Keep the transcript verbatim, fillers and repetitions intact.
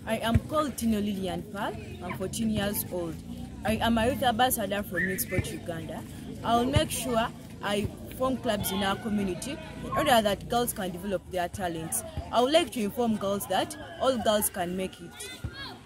I am called Tino Lillian Pal. I'm fourteen years old. I am a youth ambassador from Mixport, Uganda. I will make sure I form clubs in our community in order that girls can develop their talents. I would like to inform girls that all girls can make it.